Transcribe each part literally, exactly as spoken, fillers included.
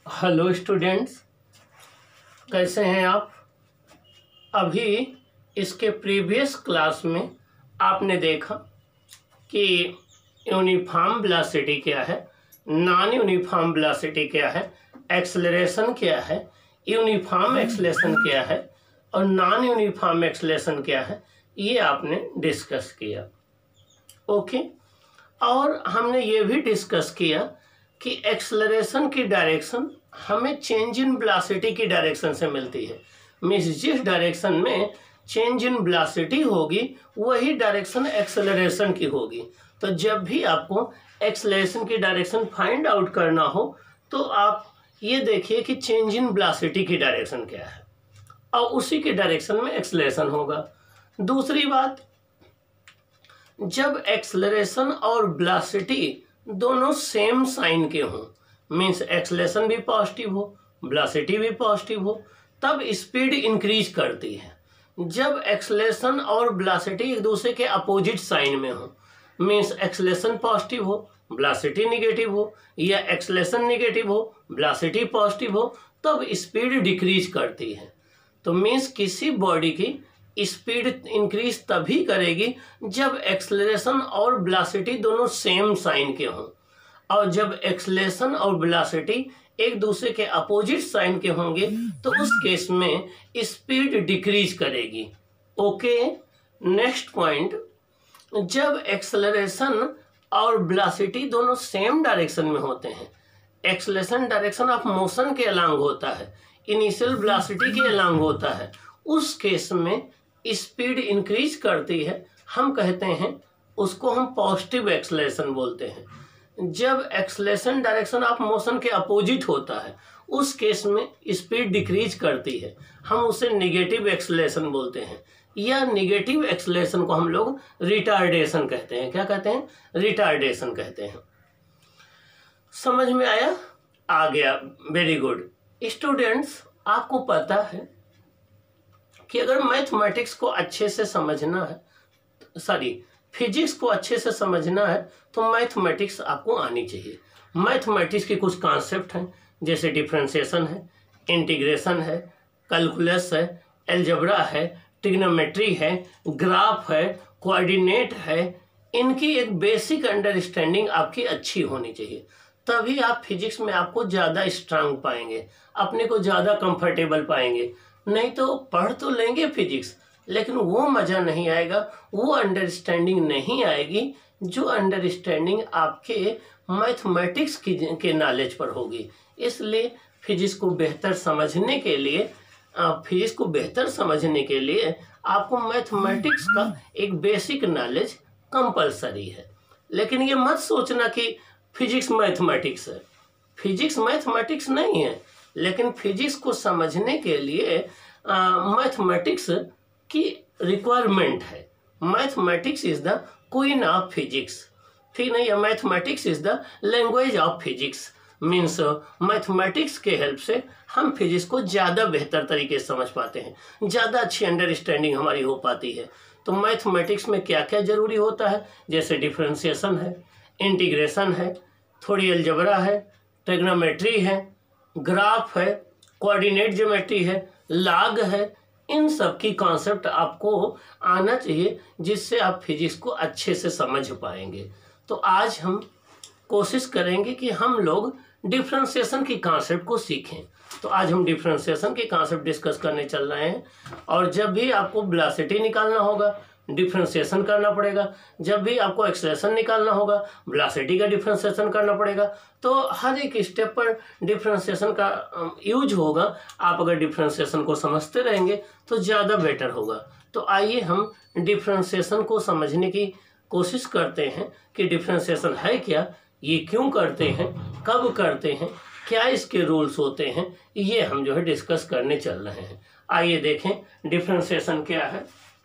Hello students, कैसे हैं आप। अभी इसके प्रीवियस क्लास में आपने देखा कि यूनिफॉर्म वेलोसिटी क्या है, नॉन यूनिफॉर्म वेलोसिटी क्या है, एक्सेलरेशन क्या है, यूनिफॉर्म एक्सेलरेशन क्या है और नॉन यूनिफॉर्म एक्सेलरेशन क्या है, ये आपने डिस्कस किया। ओके, और हमने ये भी डिस्कस किया कि एक्सेलरेशन की डायरेक्शन हमें चेंज इन वेलोसिटी की डायरेक्शन से मिलती है। मीन्स जिस डायरेक्शन में चेंज इन वेलोसिटी होगी वही डायरेक्शन एक्सेलरेशन की होगी। तो जब भी आपको एक्सेलरेशन की डायरेक्शन फाइंड आउट करना हो तो आप ये देखिए कि चेंज इन वेलोसिटी की डायरेक्शन क्या है और उसी के डायरेक्शन में एक्सेलरेशन होगा। दूसरी बात, जब एक्सेलरेशन और वेलोसिटी दोनों सेम साइन के हों, मीन्स एक्सेलरेशन भी पॉजिटिव हो वेलोसिटी भी पॉजिटिव हो, तब स्पीड इंक्रीज करती है। जब एक्सेलरेशन और वेलोसिटी एक दूसरे के अपोजिट साइन में हो, मीन्स एक्सेलरेशन पॉजिटिव हो वेलोसिटी निगेटिव हो, या एक्सेलरेशन निगेटिव हो वेलोसिटी पॉजिटिव हो, तब स्पीड डिक्रीज करती है। तो मीन्स किसी बॉडी की स्पीड इंक्रीज तभी करेगी जब एक्सेलरेशन और वेलोसिटी दोनों सेम साइन के हों, और जब एक्सेलरेशन और वेलोसिटी एक दूसरे के अपोजिट साइन के होंगे तो उस केस में स्पीड डिक्रीज करेगी। ओके, नेक्स्ट पॉइंट, जब एक्सेलरेशन और वेलोसिटी दोनों सेम डायरेक्शन में होते हैं, एक्सेलरेशन डायरेक्शन ऑफ मोशन के अलोंग होता है, इनिशियल वेलोसिटी के अलोंग होता है, उस केस में स्पीड इंक्रीज करती है। हम कहते हैं उसको हम पॉजिटिव एक्सेलरेशन बोलते हैं। जब एक्सेलरेशन डायरेक्शन ऑफ मोशन के अपोजिट होता है उस केस में स्पीड डिक्रीज करती है, हम उसे निगेटिव एक्सेलरेशन बोलते हैं, या निगेटिव एक्सेलरेशन को हम लोग रिटार्डेशन कहते हैं। क्या कहते हैं? रिटार्डेशन कहते हैं। समझ में आया? आ गया, वेरी गुड। स्टूडेंट्स, आपको पता है कि अगर मैथमेटिक्स को अच्छे से समझना है, सॉरी फिजिक्स को अच्छे से समझना है तो मैथमेटिक्स आपको आनी चाहिए। मैथमेटिक्स के कुछ कॉन्सेप्ट हैं, जैसे डिफरेंशिएशन है, इंटीग्रेशन है, कैलकुलस है, अलजेब्रा है, ट्रिग्नोमेट्री है, ग्राफ है, कोऑर्डिनेट है। इनकी एक बेसिक अंडरस्टैंडिंग आपकी अच्छी होनी चाहिए, तभी आप फिजिक्स में आपको ज़्यादा स्ट्रांग पाएंगे, अपने को ज़्यादा कंफर्टेबल पाएंगे। नहीं तो पढ़ तो लेंगे फिजिक्स, लेकिन वो मज़ा नहीं आएगा, वो अंडरस्टैंडिंग नहीं आएगी जो अंडरस्टैंडिंग आपके मैथमेटिक्स की के नॉलेज पर होगी। इसलिए फिजिक्स को बेहतर समझने के लिए फिजिक्स को बेहतर समझने के लिए आपको मैथमेटिक्स का एक बेसिक नॉलेज कंपलसरी है। लेकिन ये मत सोचना कि फिजिक्स मैथमेटिक्स है। फिजिक्स मैथमेटिक्स नहीं है, लेकिन फिजिक्स को समझने के लिए मैथमेटिक्स की रिक्वायरमेंट है। Mathematics is the queen of physics, ठीक नहीं है? Mathematics is the language of physics. Means mathematics के हेल्प से हम फिजिक्स को ज़्यादा बेहतर तरीके से समझ पाते हैं, ज़्यादा अच्छी अंडरस्टैंडिंग हमारी हो पाती है। तो मैथमेटिक्स में क्या क्या ज़रूरी होता है, जैसे डिफरेंशिएशन है, इंटीग्रेशन है, थोड़ी अलजेब्रा है, ट्रिग्नोमेट्री है, ग्राफ है, कोऑर्डिनेट ज्योमेट्री है, लॉग है। इन सब की कॉन्सेप्ट आपको आना चाहिए जिससे आप फिजिक्स को अच्छे से समझ पाएंगे। तो आज हम कोशिश करेंगे कि हम लोग डिफरेंशिएशन की कॉन्सेप्ट को सीखें। तो आज हम डिफरेंशिएशन के कॉन्सेप्ट डिस्कस करने चल रहे हैं। और जब भी आपको वेलोसिटी निकालना होगा डिफरेंशिएशन करना पड़ेगा, जब भी आपको एक्सेलरेशन निकालना होगा वेलोसिटी का डिफरेंशिएशन करना पड़ेगा। तो हर एक स्टेप पर डिफरेंशिएशन का यूज होगा। आप अगर डिफरेंशिएशन को समझते रहेंगे तो ज़्यादा बेटर होगा। तो आइए हम डिफरेंशिएशन को समझने की कोशिश करते हैं कि डिफरेंशिएशन है क्या, ये क्यों करते हैं, कब करते हैं, क्या इसके रूल्स होते हैं, ये हम जो है डिस्कस करने चल रहे हैं। आइए देखें डिफरेंशिएशन क्या है।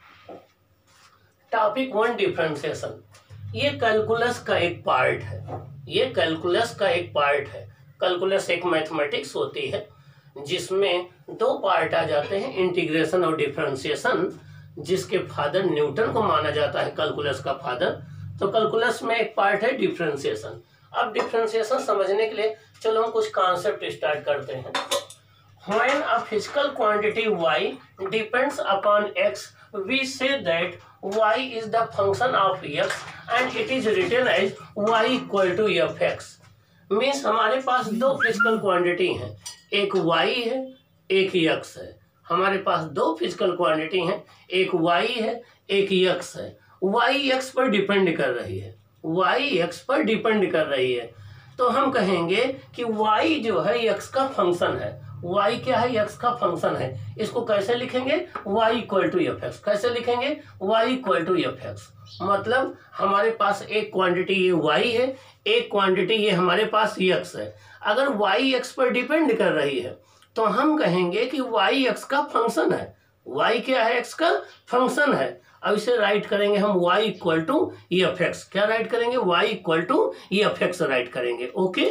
Topic one, differentiation. ये कैलकुलस का एक पार्ट है, ये कैलकुलस का एक पार्ट है। कैलकुलस एक मैथमेटिक्स होती है जिसमें दो पार्ट आ जाते हैं, इंटीग्रेशन और डिफरेंशिएशन, जिसके फादर न्यूटन को माना जाता है कैलकुलस का फादर। तो कैलकुलस में एक पार्ट है डिफरेंशिएशन। अब डिफरेंशिएशन समझने के लिए चलो हम कुछ कॉन्सेप्ट स्टार्ट करते हैं। When a physical quantity y depends upon x, we say that y is the function of x and it is written as y equal to fx। Means हमारे पास दो फिजिकल क्वांटिटी हैं, एक y है एक x है। हमारे पास दो फिजिकल क्वांटिटी हैं, एक y है एक x है। y x पर डिपेंड कर रही है, y x पर डिपेंड कर रही है। तो हम कहेंगे कि y जो है x का फंक्शन है। y क्या है? x का फंक्शन है। इसको कैसे लिखेंगे? y equal to f x. कैसे लिखेंगे? y equal to f x. मतलब हमारे पास एक क्वांटिटी ये y है, एक क्वांटिटी ये हमारे पास x है। अगर y x पर डिपेंड कर रही है तो हम कहेंगे कि y x का फंक्शन है। y क्या है? x का फंक्शन है। अब इसे राइट करेंगे हम y equal to f x. क्या राइट करेंगे? y equal to f x write करेंगे। ओके,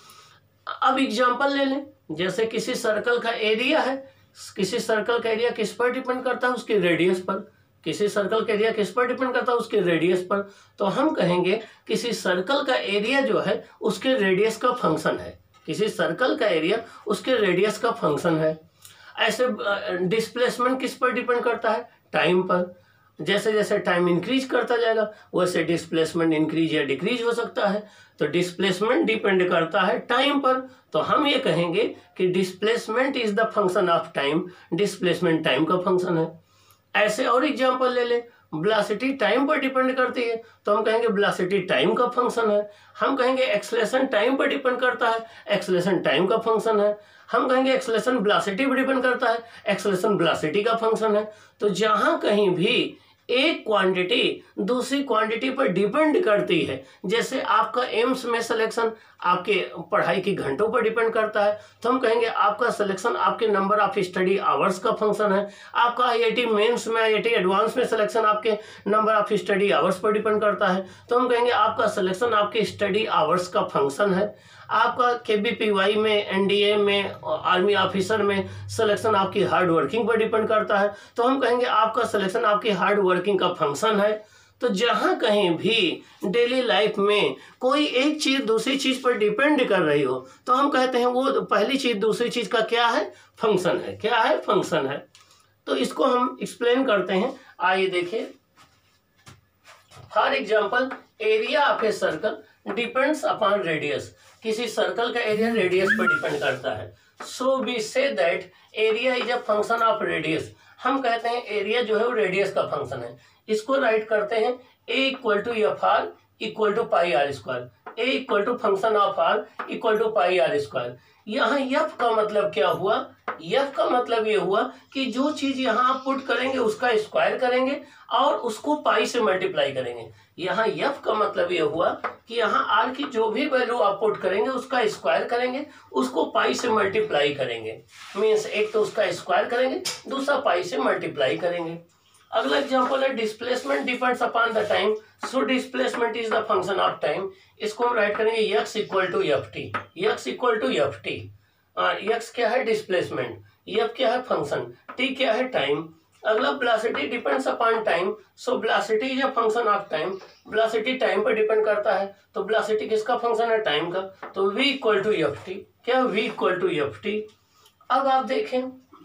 अब एग्जांपल ले लें। जैसे किसी सर्कल का एरिया है, किसी सर्कल का एरिया किस पर डिपेंड करता है? उसके रेडियस पर। किसी सर्कल का एरिया किस पर डिपेंड करता है? उसके रेडियस पर। तो हम कहेंगे किसी सर्कल का एरिया जो है उसके रेडियस का फंक्शन है। किसी सर्कल का एरिया उसके रेडियस का फंक्शन है। ऐसे डिस्प्लेसमेंट किस पर डिपेंड करता है? टाइम पर। जैसे जैसे टाइम इंक्रीज करता जाएगा वैसे डिस्प्लेसमेंट इंक्रीज या डिक्रीज हो सकता है। तो डिस्प्लेसमेंट डिपेंड करता है टाइम पर। तो हम ये कहेंगे कि displacement is the function of time. Displacement time का फंक्शन है। ऐसे और एग्जांपल ले लें, वेलोसिटी टाइम पर डिपेंड करती है तो हम कहेंगे वेलोसिटी टाइम का फंक्शन है। हम कहेंगे एक्सेलरेशन टाइम पर डिपेंड करता है, एक्सेलरेशन टाइम का फंक्शन है। हम कहेंगे एक्सेलरेशन वेलोसिटी पर डिपेंड करता है, एक्सेलरेशन वेलोसिटी का फंक्शन है। तो जहां कहीं भी एक क्वांटिटी दूसरी क्वांटिटी पर डिपेंड करती है, जैसे आपका एम्स में सिलेक्शन आपके पढ़ाई के घंटों पर डिपेंड करता है तो हम कहेंगे आपका सिलेक्शन आपके नंबर ऑफ स्टडी आवर्स का फंक्शन है। आपका आईआईटी मेंस में, आईआईटी एडवांस में सिलेक्शन आपके नंबर ऑफ स्टडी आवर्स पर डिपेंड करता है तो हम कहेंगे आपका सिलेक्शन आपके स्टडी आवर्स का फंक्शन है। आपका केबीपीवाई में, एनडीए में, आर्मी ऑफिसर में सिलेक्शन आपकी हार्ड वर्किंग पर डिपेंड करता है तो हम कहेंगे आपका सिलेक्शन आपकी हार्ड वर्किंग का फंक्शन है। तो जहां कहीं भी डेली लाइफ में कोई एक चीज दूसरी चीज पर डिपेंड कर रही हो तो हम कहते हैं वो पहली चीज दूसरी चीज का क्या है? फंक्शन है। क्या है? फंक्शन है। तो इसको हम एक्सप्लेन करते हैं। आइए देखिए, for example area of a circle depends upon radius. किसी सर्कल का एरिया रेडियस पर डिपेंड करता है। So we say that area is a function of radius. हम कहते हैं एरिया जो है वो रेडियस का फंक्शन है। इसको राइट करते हैं A equal to f r equal to pi r square. A equal to function of r equal to pi r square. यहाँ एफ का मतलब क्या हुआ? एफ का मतलब ये हुआ कि जो चीज यहाँ आप पुट करेंगे उसका स्क्वायर करेंगे और उसको पाई से मल्टीप्लाई करेंगे। यहाँ एफ का मतलब ये हुआ कि यहाँ आर की जो भी वैल्यू आप पुट करेंगे उसका स्क्वायर करेंगे, उसको पाई से मल्टीप्लाई करेंगे। मीन्स एक तो उसका स्क्वायर करेंगे, दूसरा पाई से मल्टीप्लाई करेंगे। अगला एग्जांपल है displacement depends upon the time. So displacement is the function of time. इसको हम राइट करेंगे x equal to f t. X equal to f t. X क्या है? डिस्प्लेसमेंट। एफ क्या है? फंक्शन। टी क्या है? टाइम। अगला velocity depends upon time. So velocity is a function of time. Velocity time पर डिपेंड करता है तो वेलोसिटी किसका फंक्शन है? टाइम का। तो v equal to f t. क्या? v equal to f t. अब आप देखें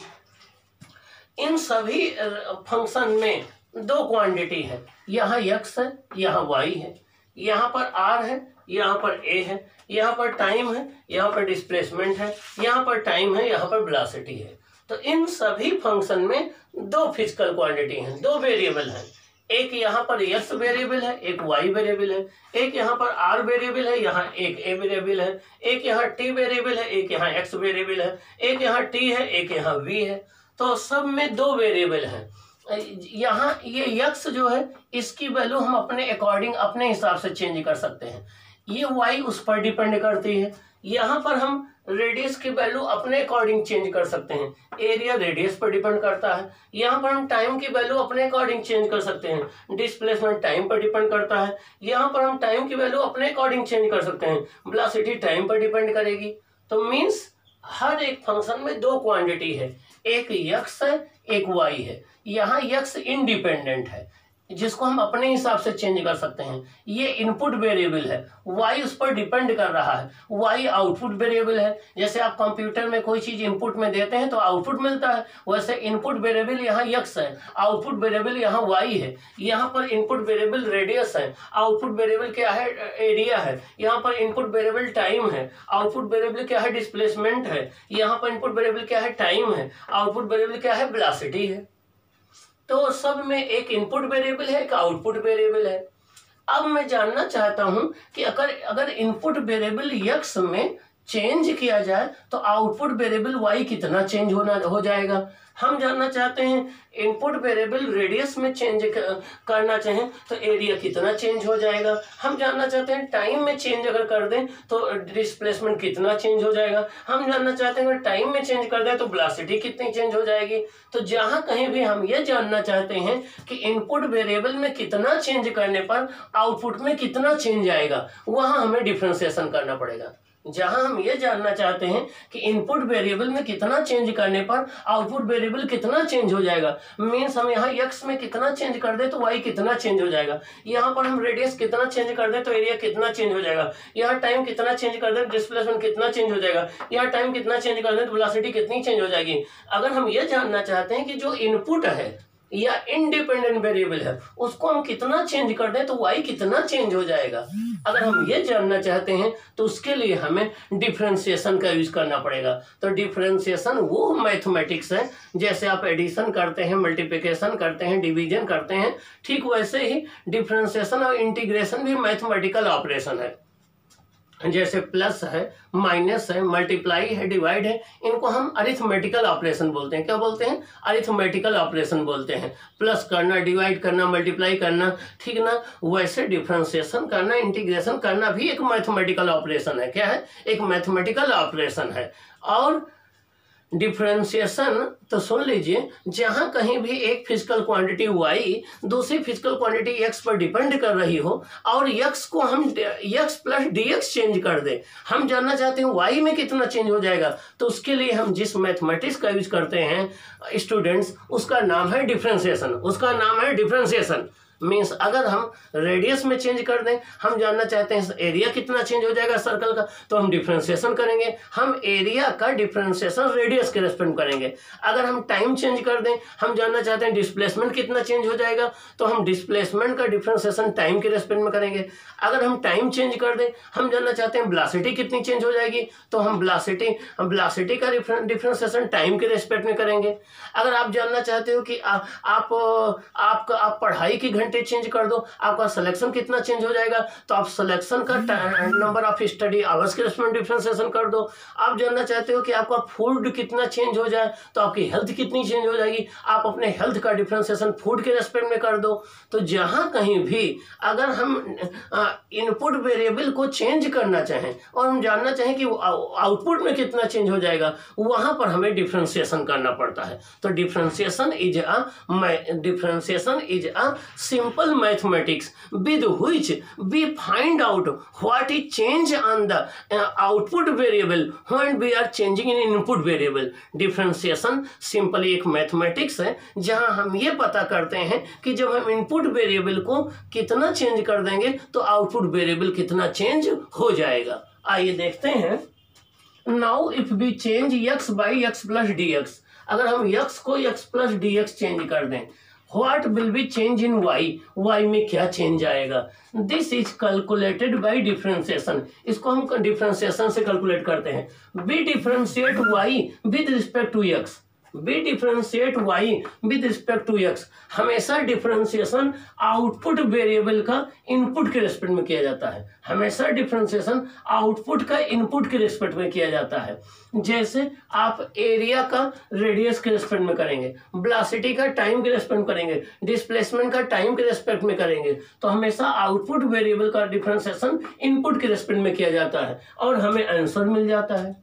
इन सभी फंक्शन में दो क्वांटिटी है। यहाँ x है, यहाँ y है, यहाँ पर r है, यहाँ पर a है, यहाँ पर टाइम है, यहाँ पर डिस्प्लेसमेंट है, यहाँ पर टाइम है, यहाँ पर वेलोसिटी है। तो इन सभी फंक्शन में दो फिजिकल क्वांटिटी हैं, दो वेरिएबल हैं। एक यहाँ पर x वेरिएबल है, एक y वेरिएबल है। एक यहाँ पर r वेरिएबल है, यहाँ एक a वेरिएबल है। एक यहाँ t वेरिएबल है, एक यहाँ x वेरिएबल है। एक यहाँ t है, एक यहाँ v है। तो सब में दो वेरिएबल हैं। यहाँ ये x जो है इसकी वैल्यू हम अपने अकॉर्डिंग अपने हिसाब से चेंज कर सकते हैं। ये y उस पर डिपेंड करती है। यहाँ पर हम रेडियस की वैल्यू अपने अकॉर्डिंग चेंज कर सकते हैं। एरिया रेडियस पर डिपेंड करता है। यहाँ पर हम टाइम की वैल्यू अपने अकॉर्डिंग चेंज कर सकते हैं। डिस्प्लेसमेंट टाइम पर डिपेंड करता है। यहाँ पर हम टाइम की वैल्यू अपने अकॉर्डिंग चेंज कर सकते हैं। वेलोसिटी टाइम पर डिपेंड करेगी। तो मीन्स हर एक फंक्शन में दो क्वांटिटी है, एक x है, एक y है। यहाँ x इंडिपेंडेंट है, जिसको हम अपने हिसाब से चेंज कर सकते हैं। ये इनपुट वेरिएबल है, y उस पर डिपेंड कर रहा है, y आउटपुट वेरिएबल है। जैसे आप कंप्यूटर में कोई चीज इनपुट में देते हैं तो आउटपुट मिलता है, वैसे इनपुट वेरिएबल यहाँ x है, आउटपुट वेरिएबल यहाँ y है। यहाँ पर इनपुट वेरिएबल रेडियस है, आउटपुट वेरिएबल क्या है, एरिया है। यहाँ पर इनपुट वेरिएबल टाइम है, आउटपुट वेरिएबल क्या है, डिस्प्लेसमेंट है। यहाँ पर इनपुट वेरिएबल क्या है, टाइम है, आउटपुट वेरिएबल क्या है, वेलोसिटी है। तो सब में एक इनपुट वेरिएबल है, एक आउटपुट वेरिएबल है। अब मैं जानना चाहता हूं कि अगर अगर इनपुट वेरिएबल x में चेंज किया जाए तो आउटपुट वेरिएबल y कितना चेंज होना हो जाएगा। हम जानना चाहते हैं इनपुट वेरिएबल रेडियस में चेंज करना चाहें तो एरिया कितना चेंज हो जाएगा। हम जानना चाहते हैं टाइम में चेंज अगर कर दें तो डिस्प्लेसमेंट कितना चेंज हो जाएगा। हम जानना चाहते हैं अगर टाइम में चेंज कर दें तो वेलोसिटी कितनी चेंज हो जाएगी। तो जहां कहीं भी हम ये जानना चाहते हैं कि इनपुट वेरिएबल में कितना चेंज करने पर आउटपुट में कितना चेंज आएगा, वहां हमें डिफरेंशिएशन करना पड़ेगा। जहां हम ये जानना चाहते हैं कि इनपुट वेरिएबल में कितना चेंज करने पर आउटपुट वेरिएबल कितना चेंज हो जाएगा, मीन्स हम यहाँ x में कितना चेंज कर दे तो y कितना चेंज हो जाएगा। यहाँ पर हम रेडियस कितना चेंज कर दे तो एरिया कितना चेंज हो जाएगा। यहाँ टाइम कितना चेंज कर दे तो डिस्प्लेसमेंट कितना चेंज हो जाएगा। यहाँ टाइम कितना चेंज कर दे तो वेलोसिटी कितनी चेंज हो जाएगी। अगर हम ये जानना चाहते हैं कि जो इनपुट है या इंडिपेंडेंट वेरिएबल है उसको हम कितना चेंज कर दें तो y कितना चेंज हो जाएगा। अगर हम ये जानना चाहते हैं तो उसके लिए हमें डिफरेंशिएशन का यूज करना पड़ेगा। तो डिफरेंशिएशन वो मैथमेटिक्स है, जैसे आप एडिशन करते हैं, मल्टीप्लिकेशन करते हैं, डिवीजन करते हैं, ठीक वैसे ही डिफरेंशिएशन और इंटीग्रेशन भी मैथमेटिकल ऑपरेशन है। जैसे प्लस है, माइनस है, मल्टीप्लाई है, डिवाइड है, इनको हम अरिथमेटिकल ऑपरेशन बोलते हैं। क्या बोलते हैं? अरिथमेटिकल ऑपरेशन बोलते हैं। प्लस करना, डिवाइड करना, मल्टीप्लाई करना, ठीक ना। वैसे डिफरेंशिएशन करना, इंटीग्रेशन करना भी एक मैथमेटिकल ऑपरेशन है। क्या है? एक मैथमेटिकल ऑपरेशन है। और डिफरेंशिएशन तो सुन लीजिए, जहां कहीं भी एक फिजिकल क्वांटिटी y दूसरी फिजिकल क्वांटिटी x पर डिपेंड कर रही हो और x को हम x plus d x change कर दे, हम जानना चाहते हैं y में कितना चेंज हो जाएगा। तो उसके लिए हम जिस मैथमेटिक्स का यूज करते हैं स्टूडेंट्स, उसका नाम है डिफरेंशिएशन। उसका नाम है डिफरेंशिएशन। मीन्स अगर हम रेडियस में चेंज कर दें, हम जानना चाहते हैं एरिया कितना चेंज हो जाएगा सर्कल का, तो हम डिफरेंशिएशन करेंगे। हम एरिया का डिफरेंशिएशन रेडियस के रेस्पेक्ट में करेंगे। अगर हम टाइम चेंज कर दें, हम जानना चाहते हैं डिस्प्लेसमेंट कितना चेंज हो जाएगा, तो हम डिस्प्लेसमेंट का डिफरेंशिएशन टाइम के रेस्पेक्ट में करेंगे। अगर हम टाइम चेंज कर दें, हम जानना चाहते हैं वेलोसिटी कितनी चेंज हो जाएगी, तो हम वेलोसिटी वेलोसिटी का डिफरेंशिएशन टाइम के रेस्पेक्ट में करेंगे। अगर आप जानना चाहते हो कि आ, आप आपका आप पढ़ाई की घंटे चेंज कर दो, आपका सिलेक्शन कितना चेंज हो जाएगा, तो आप सिलेक्शन का नंबर ऑफ स्टडी आवर्स के रेस्पेक्ट में डिफरेंशिएशन कर दो। आप जानना चाहते हो कि आपका फूड कितना चेंज हो जाए, तो आपकी हेल्थ कितनी चेंज हो जाएगी, आप अपने हेल्थ का डिफरेंशिएशन फूड के रेस्पेक्ट में कर दो। तो जहां कहीं भी अगर हम इनपुट वेरिएबल को चेंज करना चाहें और हम जानना चाहें कि आउटपुट में कितना चेंज हो जाएगा, वहां पर हमें डिफरेंशिएशन करना पड़ता है। तो differentiation is a differentiation is a simple mathematics with which we find out what is change on the uh, output variable when we are changing in input variable. Differentiation simply एक mathematics है जहां हम ये पता करते हैं कि जब हम इनपुट वेरिएबल को कितना चेंज कर देंगे तो आउटपुट वेरिएबल कितना चेंज हो जाएगा। आइए देखते हैं। Now if we change x by x plus d x, अगर हम x को x plus d x change कर दें, What will be change in y? y में क्या चेंज आएगा? This is calculated by differentiation. इसको हम डिफरेंशिएशन से कैलकुलेट करते हैं। We differentiate y with respect to x. We differentiate y with respect to x. हमेशा डिफरेंशिएशन आउटपुट वेरिएबल का इनपुट के रेस्पेक्ट में किया जाता है। हमेशा डिफरेंशिएशन आउटपुट का इनपुट के रेस्पेक्ट में किया जाता है। जैसे आप एरिया का रेडियस के रेस्पेक्ट में करेंगे, वेलोसिटी का टाइम के रेस्पेक्ट में करेंगे, डिस्प्लेसमेंट का टाइम के रेस्पेक्ट में करेंगे, तो हमेशा आउटपुट वेरिएबल का डिफरेंशिएशन इनपुट के रेस्पेक्ट में किया जाता है और हमें आंसर मिल जाता है।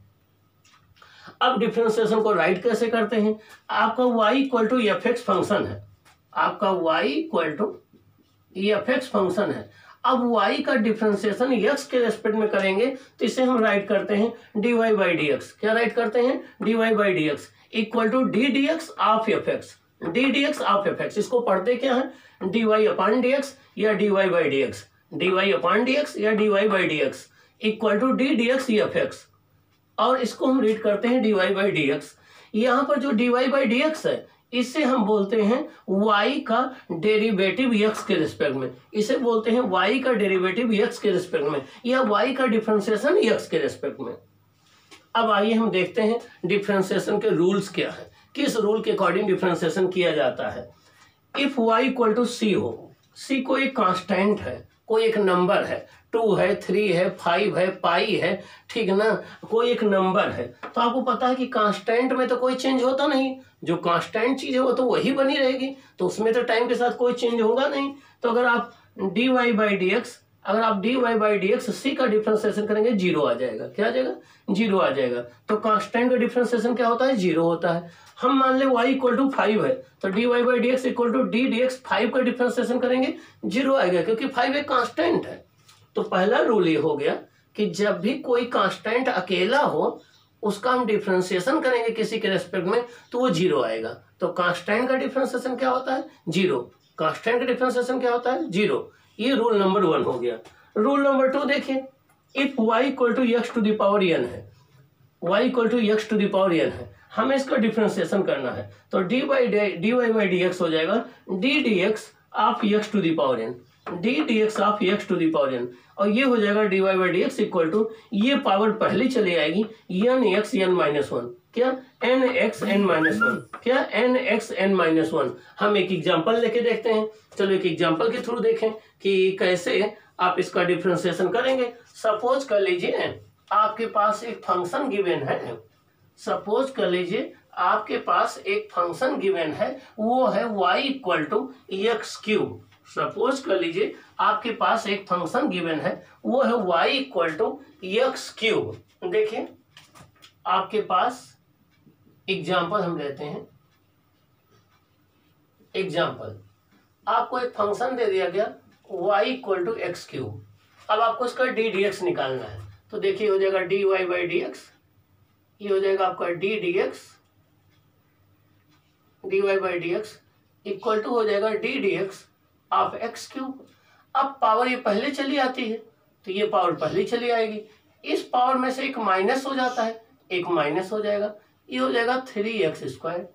अब डिफरेंशिएशन को राइट कैसे करते हैं? आपका y equal to f x function है, आपका y equal to f x function है। अब y का डिफरेंशिएशन x के रेस्पेक्ट में करेंगे तो इसे हम राइट करते हैं dy बाई डी एक्स। क्या राइट करते हैं? dy by D x equal to d d x of f x. D d x of f x, इसको पढ़ते क्या है, D y upon d x या d Y by D x, d y upon d x या d Y by D x equal to d d x f x, और इसको हम read करते हैं d Y by D x. यहाँ पर जो d Y by D x है इससे हम बोलते हैं y का डेरिवेटिव x के रिस्पेक्ट में, इसे बोलते हैं y का डेरिवेटिव x के रिस्पेक्ट में या y का डिफरेंशिएशन x के रिस्पेक्ट में। अब आइए हम देखते हैं डिफरेंशिएशन के रूल्स क्या है, किस रूल के अकॉर्डिंग डिफरेंशिएशन किया जाता है। If y equal to c हो, c कोई कांस्टेंट है, कोई एक नंबर है, टू है, थ्री है, फाइव है, पाई है, ठीक ना, कोई एक नंबर है, तो आपको पता है कि कांस्टेंट में तो कोई चेंज होता नहीं, जो कांस्टेंट चीज है वो तो वही बनी रहेगी, तो उसमें तो टाइम के साथ कोई चेंज होगा नहीं। तो अगर आप D Y by D x अगर आप D Y by D x c का डिफरेंशिएशन करेंगे जीरो आ जाएगा, क्या आ जाएगा, जीरो आ जाएगा। तो कांस्टेंट का डिफरेंशिएशन क्या होता है, जीरो होता है। हम मान ले y इक्वल टू फाइव है तो D Y by D x equal to d d x five का डिफरेंशिएशन करेंगे जीरो आएगा, क्योंकि फाइव एक कांस्टेंट है। तो पहला रूल ये हो गया कि जब भी कोई कांस्टेंट अकेला हो उसका हम डिफरेंशिएशन करेंगे किसी के रेस्पेक्ट में तो वो जीरो आएगा। तो कांस्टेंट का डिफरेंशिएशन क्या होता है, जीरो। कांस्टेंट का डिफरेंशिएशन क्या होता है, जीरो। ये रूल नंबर वन हो गया। रूल नंबर टू देखिए, if y equal to x to the power n है, y equal to x to the power n है, हमें इसका डिफरेंशिएशन करना है, तो d by d Y by D x हो जाएगा d d x of x to the power n, d d x of x to the power n, और ये हो जाएगा D Y by D x equal to, ये power पहले चली आएगी n x n minus one, क्या n x n minus one, क्या n x n minus one. हम एक एग्जांपल लेके देखते हैं, चलो एक एग्जांपल के थ्रू देखें कि कैसे आप इसका डिफरेंशिएशन करेंगे। सपोज कर लीजिए आपके पास एक फंक्शन गिवन है, सपोज कर लीजिए आपके पास एक फंक्शन गिवन है, वो है y equal to x cube. Suppose कर लीजिए आपके पास एक फंक्शन गिवन है, वो है y equal to x cube. देखिए आपके पास एग्जाम्पल हम लेते हैं, एग्जाम्पल आपको एक फंक्शन दे दिया गया y equal to x cube. अब आपको इसका डी डी एक्स निकालना है, तो देखिए हो जाएगा D Y by D x, ये हो जाएगा आपका d d x, d Y by D x equal to हो जाएगा d d x of x cube. अब पावर ये पहले चली आती है तो ये पावर पहले चली आएगी, इस पावर में से एक माइनस हो जाता है, एक माइनस हो जाएगा, ये हो जाएगा three x square.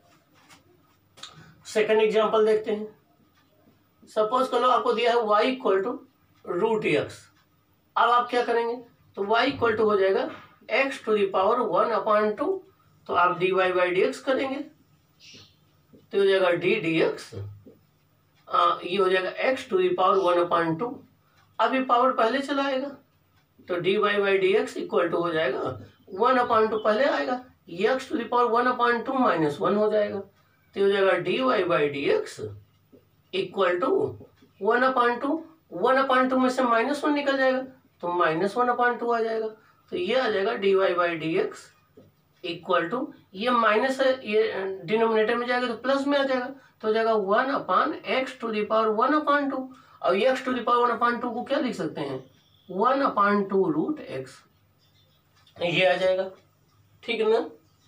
Second example देखते हैं, सपोज कर लो आपको दिया है y equal to root x. अब आप क्या करेंगे, तो y इक्वल टू हो जाएगा x to the power one upon two, तो आप D Y by D x करेंगे तो हो जाएगा डी डी एक्स, ये हो जाएगा x to the power one upon two. अब ये पावर पहले चला आएगा तो D Y by D x equal to हो जाएगा वन अपॉन टू पहले आएगा, x to the power one upon two minus one हो जाएगा, तो हो जाएगा D Y by D x equal to one upon two, one upon two में से माइनस वन निकल जाएगा तो माइनस वन अपॉन टू आ जाएगा, तो ये आ जाएगा D Y by D x equal to, ये माइनस है ये डिनोमिनेटर में जाएगा तो प्लस में आ जाएगा, तो हो जाएगा one upon x to the power one upon two, और x to the power one upon two को क्या लिख सकते हैं, one upon two root x, ये आ जाएगा, ठीक है ना।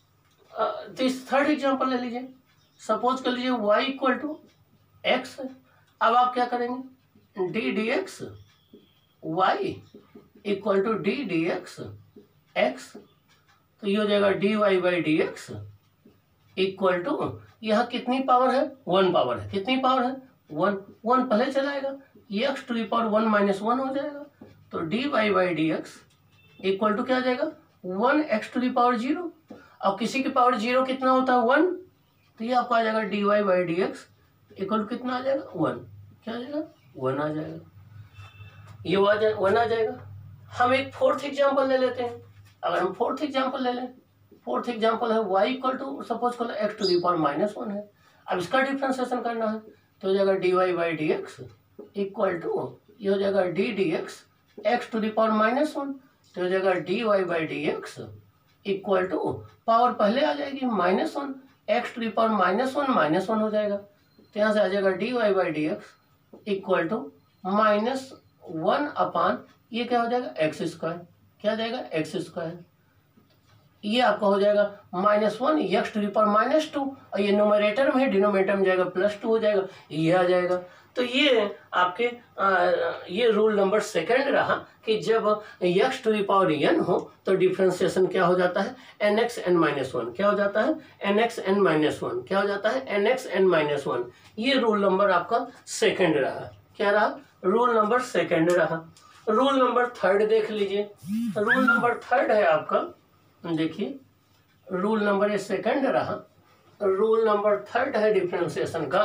तो इस थर्ड एग्जाम्पल ले लीजिए, सपोज कर लीजिए y इक्वल टू एक्स। अब आप क्या करेंगे, d d x Y equal to d d x x, तो ये हो जाएगा D Y by D x equal to, यहाँ कितनी पावर है, वन पावर है, कितनी पावर है, वन, वन पहले चलाएगा, x to the power one minus one हो जाएगा, तो D Y by D x equal to क्या आ जाएगा, one x to the power zero, और किसी की पावर जीरो कितना होता है, वन, तो ये आपको आ जाएगा D Y by D x equal to कितना आ जाएगा, वन, क्या आ जाएगा, वन आ जाएगा, ये वन आ जाएगा। हम एक फोर्थ एग्जांपल ले लेते हैं, अगर हम फोर्थ एग्जांपल ले लें, फोर्थ एग्जांपल है y इक्वल टू सपोज कर लो x to the power minus one है, अब इसका डिफरेंशिएशन करना है तो हो जाएगा D Y by D x equal to, ये हो जाएगा d d x x to the power minus one, तो हो जाएगा D Y by D x equal to, power पहले आ जाएगी minus one, x to the power minus one minus one हो जाएगा, तो यहाँ से आ जाएगा D Y by D x equal to minus one upon, ये क्या हो जाएगा, एक्स स्क्वायर, क्या आ जाएगा, एक्स स्क्वायर। ये आपका हो जाएगा minus one x to the power minus two, और ये न्यूमरेटर में है, डिनोमिनेटर में जाएगा प्लस टू हो जाएगा, ये आ जाएगा। तो ये आपके आ, ये रूल नंबर सेकंड रहा कि जब x to the power n हो तो डिफ्रेंसिएशन क्या हो जाता है, n x n minus one क्या हो जाता है, n x n minus one क्या हो जाता है, n x n minus one. ये रूल नंबर आपका सेकंड रहा। क्या रहा, रूल नंबर सेकंड रहा। रूल नंबर थर्ड देख लीजिए। रूल नंबर थर्ड है आपका, देखिए रूल नंबर ये सेकंड रहा, रूल नंबर थर्ड है डिफरेंशिएशन का।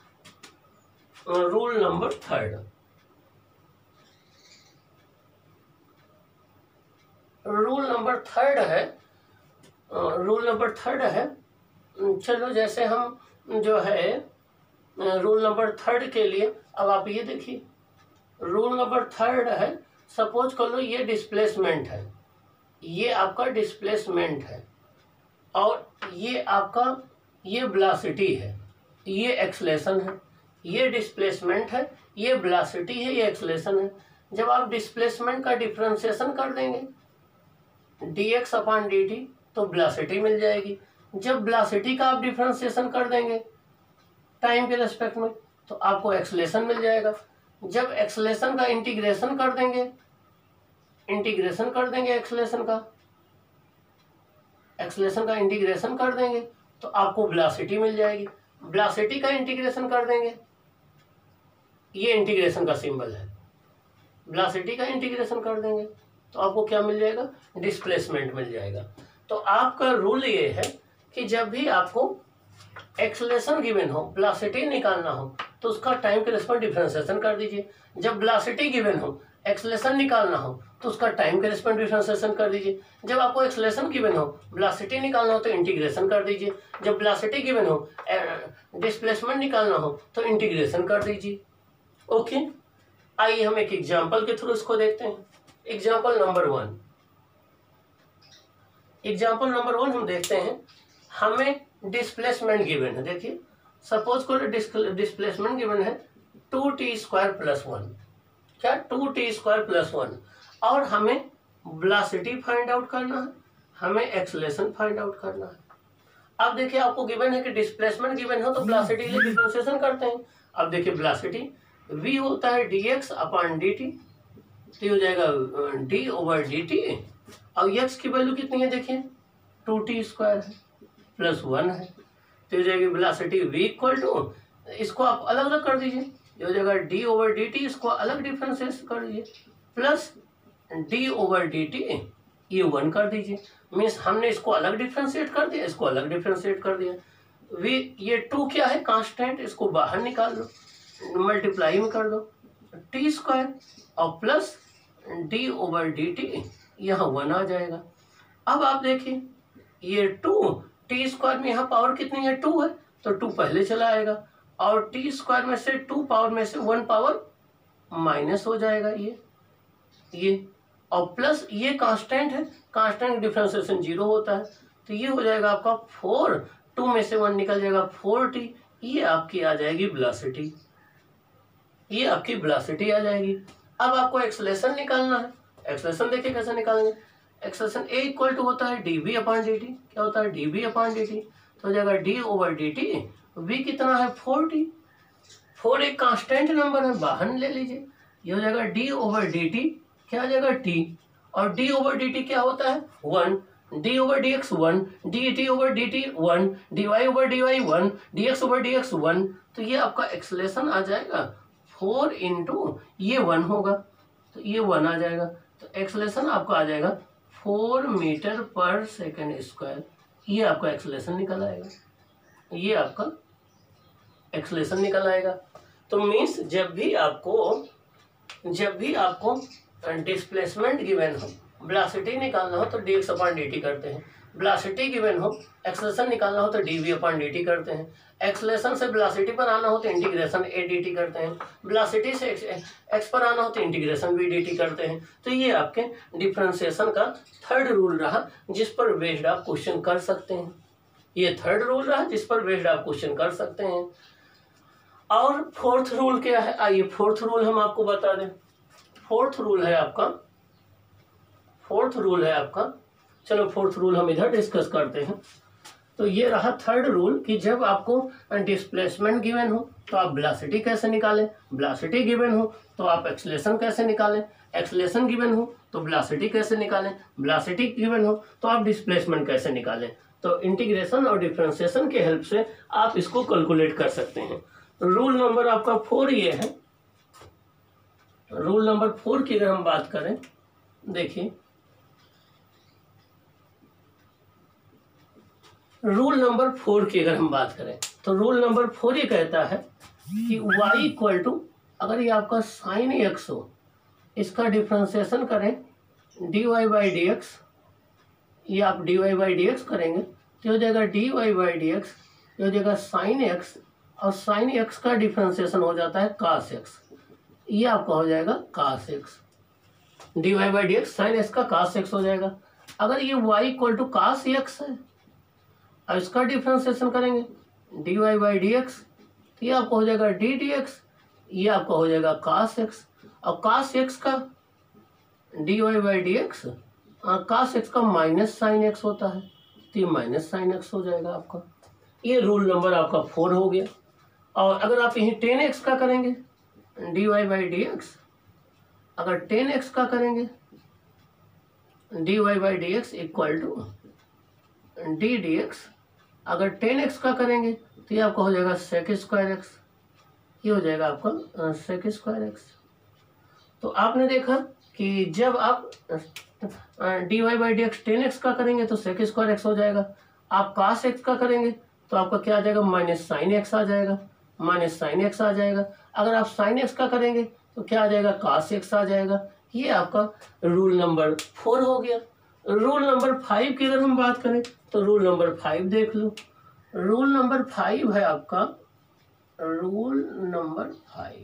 Rule number third, rule number third है, रूल नंबर थर्ड है। चलो जैसे हम जो है रूल नंबर थर्ड के लिए, अब आप ये देखिए रूल नंबर थर्ड है, सपोज कर लो ये डिस्प्लेसमेंट है, ये आपका डिस्प्लेसमेंट है, और ये आपका ये वेलोसिटी है, ये एक्सलेशन है, ये डिस्प्लेसमेंट है, ये वेलोसिटी है, ये एक्सलेशन है। जब आप डिस्प्लेसमेंट का डिफरेंशिएशन कर देंगे dx अपॉन dt तो वेलोसिटी मिल जाएगी। जब वेलोसिटी का आप डिफरेंशिएशन कर देंगे टाइम के रेस्पेक्ट में तो आपको एक्सलेशन मिल जाएगा। जब एक्सलेशन का इंटीग्रेशन कर देंगे, इंटीग्रेशन कर देंगे एक्सलेशन का, एक्सलेशन का इंटीग्रेशन कर देंगे तो आपको वेलोसिटी मिल जाएगी। वेलोसिटी का इंटीग्रेशन कर देंगे, ये इंटीग्रेशन का सिंबल है, वेलोसिटी का इंटीग्रेशन कर देंगे तो आपको क्या मिल जाएगा, डिस्प्लेसमेंट मिल जाएगा। तो आपका रूल ये है कि जब भी आपको एक्सलेशन गिवन हो, वेलोसिटी निकालना हो तो उसका टाइम के रेस्पेक्ट डिफरेंशिएशन कर दीजिए। जब वेलोसिटी गिवन हो, एक्सलेशन निकालना हो तो उसका टाइम के रेस्पेक्ट डिफरेंशिएशन कर दीजिए। जब आपको एक्सलेशन गिवन हो, वेलोसिटी निकालना हो तो इंटीग्रेशन कर दीजिए। जब वेलोसिटी गिवन हो, डिस्प्लेसमेंट निकालना हो तो इंटीग्रेशन कर दीजिए। ओके, आइए हम एक एग्जांपल के थ्रू इसको देखते हैं। Example number one, example number one हम देखते हैं। हमें डिस्प्लेसमेंट गिवन है, देखिए सपोज करो डिस्प्लेसमेंट गिवन है two t square plus one, क्या two t square plus one, और हमें वेलोसिटी फाइंड आउट करना है, हमें एक्सलेशन फाइंड आउट करना है। अब देखिए आपको गिवन है कि डिस्प्लेसमेंट गिवन हो तो वेलोसिटी के लिए डिफरेंशिएशन करते हैं। अब देखिए वेलोसिटी v होता है dx अपॉन dt, तो हो जाएगा d ओवर dt, और x की वैल्यू कितनी है देखिए टू टी स्क्वायर है प्लस वन है, तो हो जाएगी वेलोसिटी v इक्वल टू, इसको आप अलग अलग कर दीजिए, ये हो जाएगा d ओवर dt, इसको अलग डिफरेंशिएट कर दीजिए, प्लस d ओवर dt ये वन कर दीजिए। मीन्स हमने इसको अलग डिफरेंशिएट कर दिया, इसको अलग डिफरेंशिएट कर दिया। v ये टू क्या है, कांस्टेंट, इसको बाहर निकाल दो, मल्टीप्लाई में कर दो, टी स्क्वायर और plus d over d t, यहाँ वन आ जाएगा। अब आप देखिए ये टू, टी स्क्वायर में यहाँ पावर कितनी है, टू है, तो टू पहले चला आएगा, और टी स्क्वायर में से टू पावर में से वन पावर माइनस हो जाएगा ये ये और प्लस ये कांस्टेंट है, कांस्टेंट डिफरेंशिएशन जीरो होता है, तो ये हो जाएगा आपका फोर, टू में से वन निकल जाएगा फोर टी, ये आपकी आ जाएगी वेलोसिटी, ये आपकी वेलोसिटी आ जाएगी। अब आपको एक्सलेशन निकालना है। एक्सलेशन देखिए कैसे निकालेंगे, एक्सलेशन ए इक्वल टू होता है d v upon d t, क्या होता है d v upon d t, तो हो जाएगा d over d t, v कितना है फोर टी, फोर एक कांस्टेंट नंबर है, बाहर ले लीजिए, ये हो जाएगा डी ओवर डी टी, क्या हो जाएगा टी, और डी ओवर डी टी क्या होता है one, d over d x one, d t over d t one, d y over d y one, d x over d x one, तो ये आपका एक्सलेशन आ जाएगा फोर इंटू ये one होगा, तो ये वन आ जाएगा, तो एक्सलेशन आपका आ जाएगा four metre per second square, ये आपका एक्सलेशन निकल आएगा, ये आपका एक्सलेशन निकल आएगा। तो मीन्स जब भी आपको जब भी आपको डिस्प्लेसमेंट गिवन हो, वेलोसिटी निकालना हो तो dx अपॉन dt करते हैं, वेलोसिटी गिवन हो, एक्सलेशन निकालना हो तो dv अपॉन dt करते हैं, एक्सलेशन से वेलोसिटी पर आना हो तो इंटीग्रेशन a dt करते हैं, वेलोसिटी से x पर आना हो तो इंटीग्रेशन v dt करते हैं। तो ये आपके डिफरेंशिएशन का थर्ड रूल रहा जिस पर बेस्ड आप क्वेश्चन कर सकते हैं, ये थर्ड रूल रहा जिस पर बेस्ड आप क्वेश्चन कर सकते हैं। और फोर्थ रूल क्या है, आइए फोर्थ रूल हम आपको बता दें। फोर्थ रूल है आपका फोर्थ रूल है आपका चलो फोर्थ रूल हम इधर डिस्कस करते हैं। तो ये रहा थर्ड रूल कि जब आपको डिस्प्लेसमेंट गिवन हो तो आप वेलोसिटी कैसे निकालें, वेलोसिटी गिवन हो तो आप एक्सेलरेशन कैसे निकालें, एक्सेलरेशन गिवन हो तो वेलोसिटी कैसे निकालें, वेलोसिटी गिवन हो तो आप डिस्प्लेसमेंट कैसे निकालें। तो इंटीग्रेशन और डिफरेंशिएशन के हेल्प से आप इसको कैलकुलेट कर सकते हैं। रूल नंबर आपका फोर ये है। रूल नंबर फोर की अगर हम बात करें, देखिए रूल नंबर फोर की अगर हम बात करें तो रूल नंबर फोर ये कहता है कि y इक्वल टू, अगर ये आपका साइन एक्स हो, इसका डिफ्रेंसिएशन करें d Y by D x, ये आप D Y by D x करेंगे तो हो जाएगा D Y by D x, ये हो जाएगा साइन एक्स, और साइन एक्स का डिफ्रेंसिएशन हो जाता है कास एक्स, ये आपका हो जाएगा cos x. D Y by D x sine x का कास एक्स हो जाएगा। अगर ये y equal to cos x है, अब इसका डिफ्रेंसिएशन करेंगे D Y by D x, तो ये आपको हो जाएगा डी डी एक्स, ये आपका हो जाएगा कास एक्स, और कास एक्स का d Y by D x, cos x का माइनस साइन एक्स होता है, तो ये माइनस साइन एक्स हो जाएगा आपका। ये रूल नंबर आपका फोर हो गया। और अगर आप यहीं टेन एक्स का करेंगे D Y by D x, अगर टेन एक्स का करेंगे D Y by D x equal to d d x, अगर टेन एक्स का करेंगे तो ये आपका हो जाएगा सेक स्क्वायर एक्स, ये हो जाएगा आपका सेक स्क्वायर एक्स। तो आपने देखा कि जब आप D Y by D x tan x का करेंगे तो सेक स्क्वायर एक्स हो जाएगा, आप कास एक्स का करेंगे तो आपका क्या आ जाएगा, माइनस साइन एक्स आ जाएगा, माइनस साइन एक्स आ जाएगा। अगर आप साइन एक्स का करेंगे तो क्या आ जाएगा, कास एक्स आ जाएगा। ये आपका रूल नंबर फोर हो गया। रूल नंबर फाइव की अगर हम बात करें तो रूल नंबर फाइव देख लो। रूल नंबर फाइव है आपका, रूल नंबर फाइव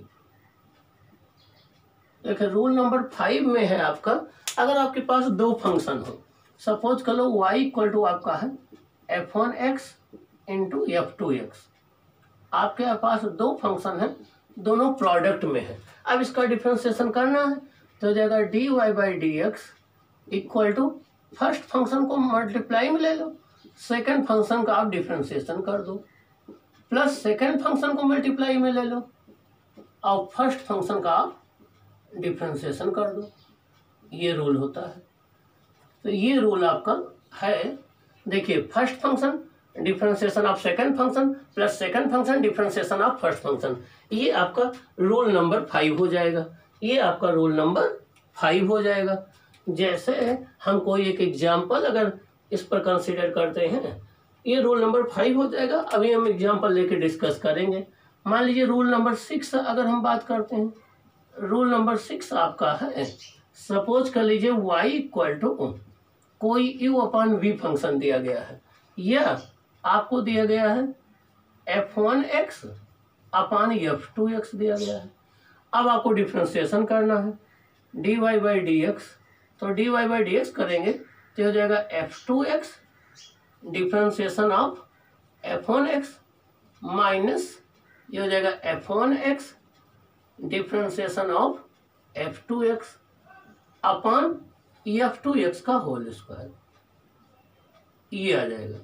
देखिए, रूल नंबर फाइव में है आपका, अगर आपके पास दो फंक्शन हो, सपोज कर लो y इक्वल टू आपका है F one X into F two X, आपके पास दो फंक्शन है, दोनों प्रोडक्ट में है। अब इसका डिफरेंशिएशन करना है तो हो जाएगा D Y by D x equal to, first function को मल्टीप्लाई में ले लो, सेकंड फंक्शन का आप डिफरेंशिएशन कर दो, प्लस सेकंड फंक्शन को मल्टीप्लाई में ले लो और फर्स्ट फंक्शन का आप डिफरेंशिएशन कर दो। ये रूल होता है। तो ये रूल आपका है। देखिए, first function differentiation of second function plus second function differentiation of first function, ये आपका रूल नंबर फाइव हो जाएगा। ये आपका रूल नंबर फाइव हो जाएगा। जैसे हम कोई एक एग्जाम्पल अगर इस पर कंसीडर करते हैं, ये रूल नंबर फाइव हो जाएगा। अभी हम एग्जाम्पल लेके डिस्कस करेंगे। मान लीजिए रूल नंबर सिक्स अगर हम बात करते हैं, रूल नंबर सिक्स आपका है, सपोज कर लीजिए y इक्वल टू कोई u अपॉन वी फंक्शन दिया गया है, या आपको दिया गया है F one X upon F two X दिया गया है। अब आपको डिफ्रेंशिएशन करना है D Y by D x, तो D Y by D x करेंगे तो हो जाएगा F two X differentiation of F one X minus ये हो जाएगा F one X differentiation of F two X upon F two X का whole square, ये आ जाएगा।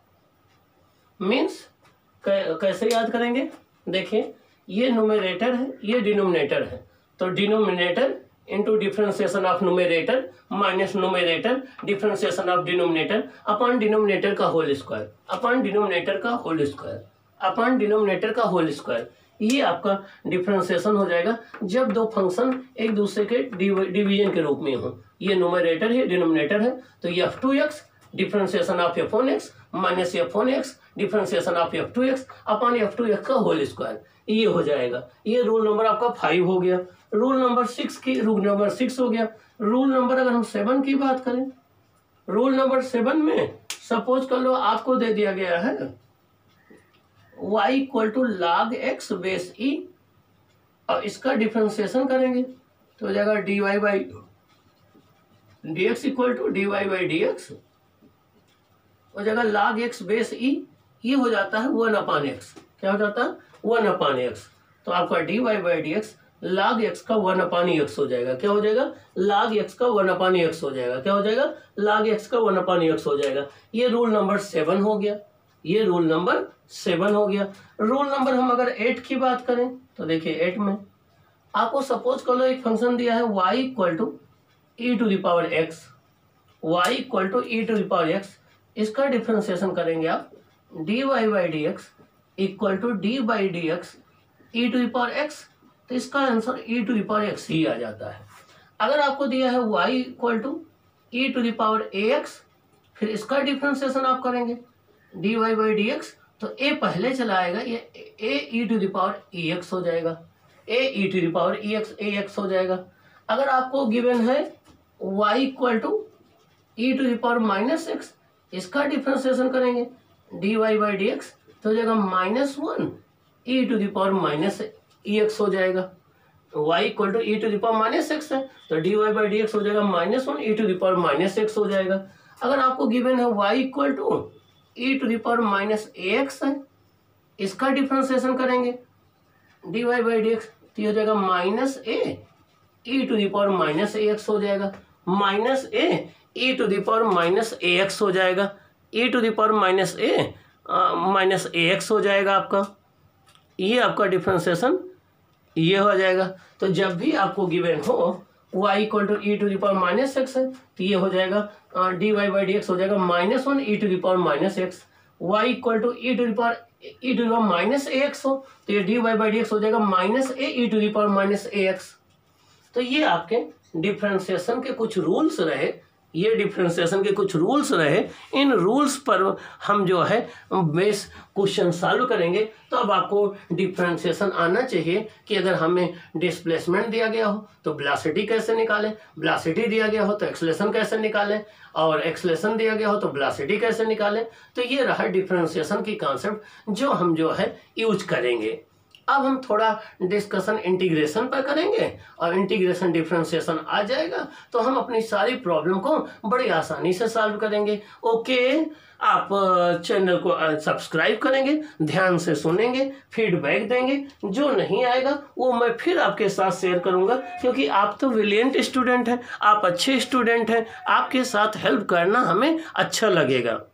मीन्स कैसे याद करेंगे, देखिए ये न्यूमरेटर है, ये डिनोमिनेटर है, तो denominator into differentiation of numerator minus numerator differentiation of denominator upon denominator का होल स्क्वायर अपॉन डिनोमिनेटर का होल स्क्वायर अपॉन डिनोमिनेटर का होल स्क्वायर, ये आपका डिफ्रेंशिएशन हो जाएगा जब दो फंक्शन एक दूसरे के डिवीजन के रूप में हो। ये न्यूमरेटर है, डिनोमिनेटर है, तो F two X differentiation of F one X minus F one X differentiation of F two X upon F two X का होल स्क्वायर, ये हो जाएगा। ये रूल नंबर आपका फाइव हो गया। रूल नंबर सिक्स की रूल नंबर सिक्स हो गया। रूल नंबर अगर हम सेवन की बात करें, रूल नंबर सेवन में सपोज कर लो आपको दे दिया गया है y equal to log X base E, और इसका डिफ्रेंशिएशन करेंगे तो हो जाएगा D Y by D x equal to D Y by D x हो जाएगा लॉग एक्स बेस ई, ये हो जाता है वन अपान एक्स। क्या हो जाता है, वन अपान एक्स। तो आपका D Y by D X log X का वन अपानी एक्स हो जाएगा। क्या हो जाएगा? लाग एक्स का वन अपानी एक्स हो जाएगा। क्या हो जाएगा? लाग एक्स का वन अपानी एक्स हो जाएगा। ये रूल नंबर सेवन हो गया। ये रूल नंबर सेवन हो गया। रूल नंबर हम अगर एट की बात करें तो देखिए एट में आपको सपोज कर लो एक फंक्शन दिया है y equal to E to the power X, Y equal to E to the power X. इसका डिफ्रेंसिएशन करेंगे आप D Y by D x equal to D by D X E to the power X, तो इसका answer E to the power X ही आ जाता है। अगर आपको दिया है y equal to E to the power A X, फिर इसका डिफ्रेंसिएशन आप करेंगे D Y by D x, तो a पहले चला आएगा, ये a E to the power E X हो जाएगा, a E to the power E X A X हो जाएगा। अगर आपको गिवन है y equal to E to the power minus X, इसका डिफ्रेंसिएशन करेंगे D Y by D x, तो हो जाएगा minus one E to the power minus E X हो जाएगा। y equal to E to the power minus X है तो D Y by D x हो जाएगा minus one E to the power minus X हो जाएगा। अगर आपको गिवन है y equal to E to the power minus A X है, इसका डिफ्रेंसिएशन करेंगे D Y by D x, तो हो जाएगा minus A E to the power minus A X हो जाएगा। Minus A E to the power minus A X हो जाएगा। E to the power minus A minus A X हो जाएगा आपका। ये आपका डिफ्रेंसिएशन ये हो जाएगा। तो जब भी आपको गिवन हो y equal to E to the power minus X है, तो ये हो जाएगा D Y by D x हो जाएगा minus one E to the power minus X. Y equal to E to the power E to the power minus A X हो, तो ये D Y by D x हो जाएगा minus A E to the power minus A X. तो ये आपके differentiation के कुछ रूल्स रहे, ये डिफ्रेंसिएशन के कुछ रूल्स रहे। इन रूल्स पर हम जो है बेस क्वेश्चन सॉल्व करेंगे। तो अब आपको डिफ्रेंसिएशन आना चाहिए कि अगर हमें डिस्प्लेसमेंट दिया गया हो तो वेलोसिटी कैसे निकालें, वेलोसिटी दिया गया हो तो एक्सेलरेशन कैसे निकालें, और एक्सेलरेशन दिया गया हो तो वेलोसिटी कैसे निकालें। तो ये रहा डिफ्रेंसिएशन की कॉन्सेप्ट जो हम जो है यूज करेंगे। अब हम थोड़ा डिस्कशन इंटीग्रेशन पर करेंगे और इंटीग्रेशन डिफरेंशिएशन आ जाएगा तो हम अपनी सारी प्रॉब्लम को बड़ी आसानी से सॉल्व करेंगे। ओके, आप चैनल को सब्सक्राइब करेंगे, ध्यान से सुनेंगे, फीडबैक देंगे, जो नहीं आएगा वो मैं फिर आपके साथ शेयर करूंगा, क्योंकि आप तो ब्रिलियंट स्टूडेंट हैं, आप अच्छे स्टूडेंट हैं, आपके साथ हेल्प करना हमें अच्छा लगेगा।